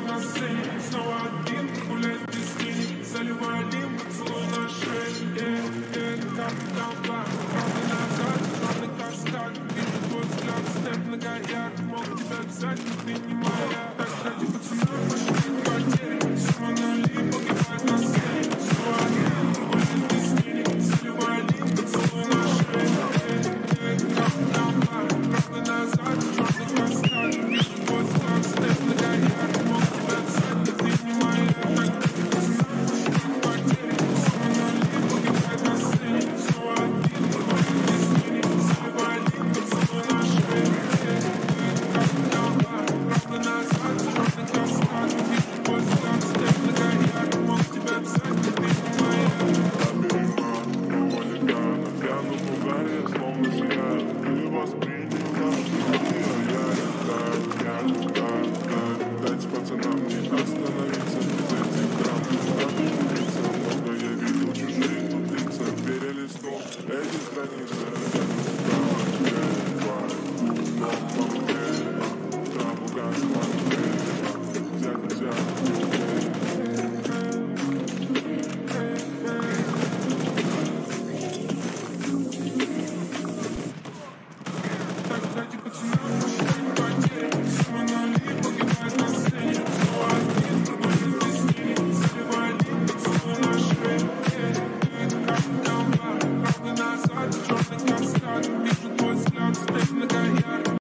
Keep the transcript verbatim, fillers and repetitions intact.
на сцене. Снова один, гуляет без тени. Заливаю лим, поцелуй на шее. Э, э, там, там, там. Правда назад, правда как стать. Вижу твой взгляд, степ на гаяк. Мог тебя взять, но ты не